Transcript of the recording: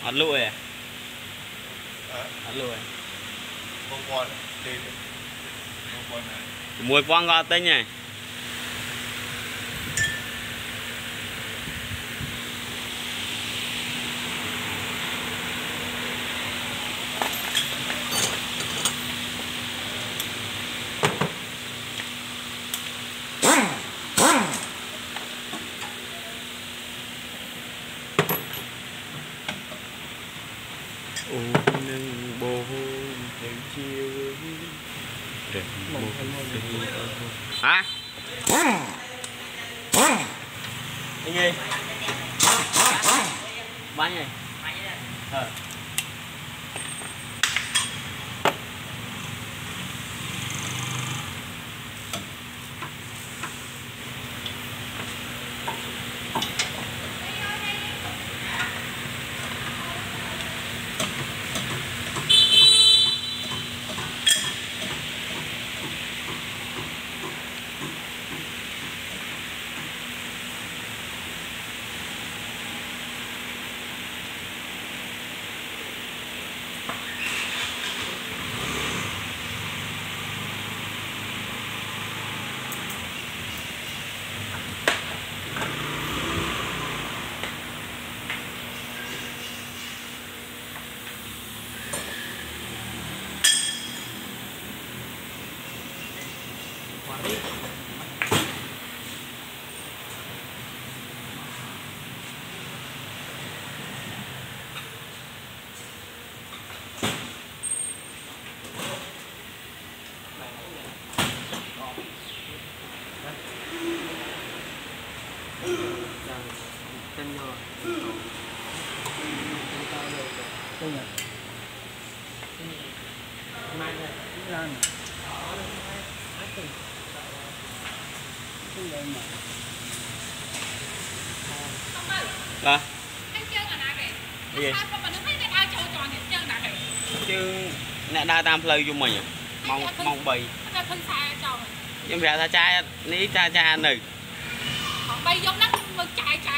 ăn lụi à? Ăn lụi con đi con này mùi quăng qua tên nhỉ nâng bồ đêm chiều hả cái gì bánh gì Dạ. Gì? Chứ nè đa tam plei chung mình mong bì. Nhưng mà ta cha ní cha này. Bay vô nắng mực chạy